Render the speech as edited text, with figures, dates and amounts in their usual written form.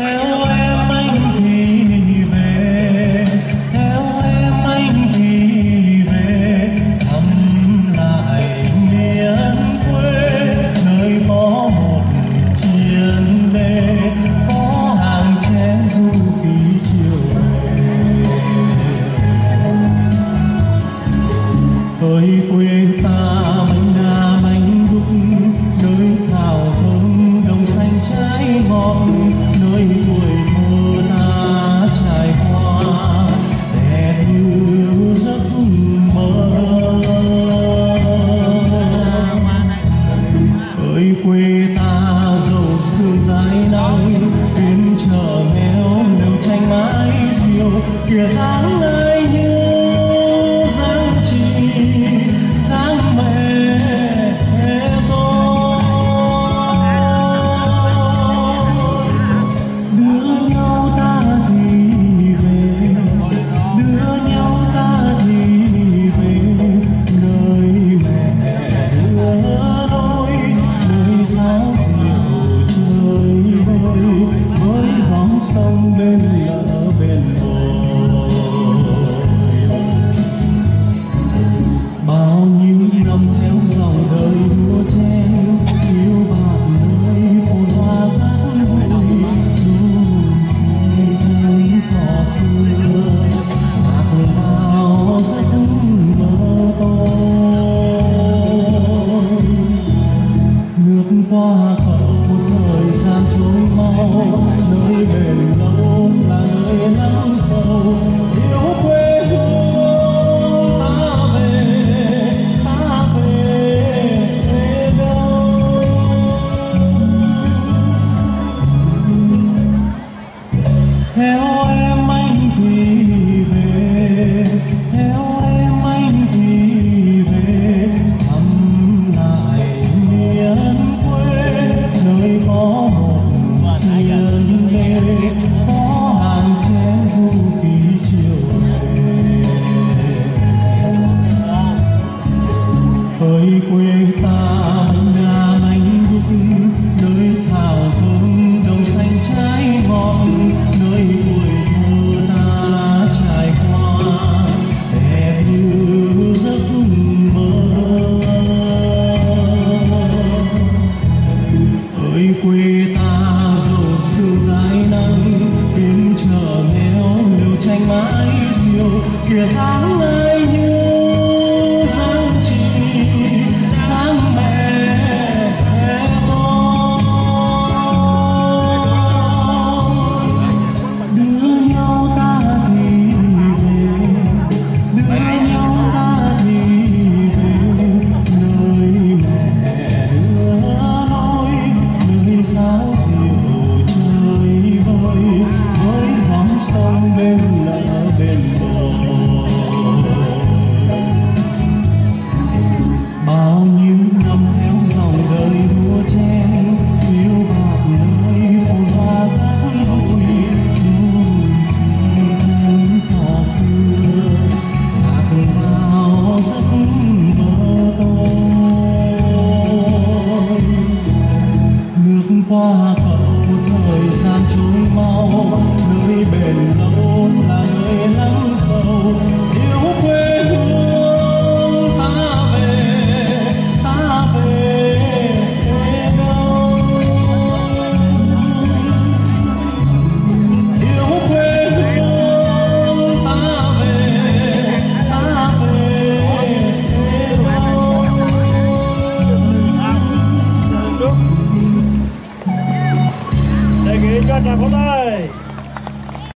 theo em anh thì về, theo em anh thì về thăm lại miền quê, nơi có một chiên đê, có hàng tre du ký chiều về. Tôi quê ta mảnh đa mảnh đúc, nơi thảo thơm đồng xanh trái ngọt, nơi tuổi thơ ta trải hoa đẹp như giấc mơ. Ơi quê ta giàu sương dài nắng, phiên chợ nghèo đều tranh mái diều, kìa dáng ai như dáng chị dáng mẹ tôi. Đưa nhau ta thì về, đưa nhau ta thì về nơi mẹ đưa đôi, nơi sáo diều chơi vơi với dòng sông bên lỡ bên bồi. Bao nhiêu năm theo dòng đời đua chen, yêu bạc nơi phồn hoa gắn vui, chân cỏ xưa lạc vào giấc mơ tôi. Nước qua khẩu thời gian trôi mau, nơi bền lâu là nơi nắng sâu, yêu quê hương ta về, ta về đâu. Theo em anh thì về, theo em anh thì về thăm lại miền quê, nơi có một chiên đê, có hàng tre du ký chiều về. Ơi quê ta mảnh đa mảnh đúc, nơi thảo thơm đồng xanh trái ngọt, nơi tuổi thơ ta trải hoa đẹp như giấc mơ. Ơi quê ta giàu sương dài nắng, phiên chợ nghèo đều tranh mái diều, kìa dáng ai như dáng chị dáng mẹ tôi. Đưa nhau ta thì về, đưa nhau ta thì về nơi mẹ đưa lối, nơi sáo diều chơi vơi với dòng sông bên lỡ bên bồi. Bao nhiêu năm theo dòng đời đua chen, yêu bạc nơi phồn hoa gắn vui, chân cỏ xưa lạc vào giấc mơ tôi. Nước qua khẩu thời gian trôi mau, nơi bền lâu là nơi nắng sâu, yêu quê hương ta về, ta về đâu. Yêu quê hương ta về, ta về đâu. Đề nghị cho trà pháo tay.